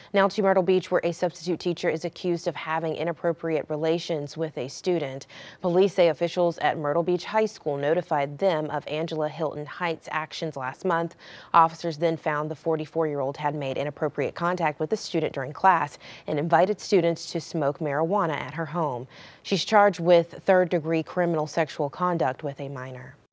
Now to Myrtle Beach, where a substitute teacher is accused of having inappropriate relations with a student. Police say officials at Myrtle Beach High School notified them of Angela Hilton Heights' actions last month. Officers then found the 44-year-old had made inappropriate contact with the student during class and invited students to smoke marijuana at her home. She's charged with third-degree criminal sexual conduct with a minor.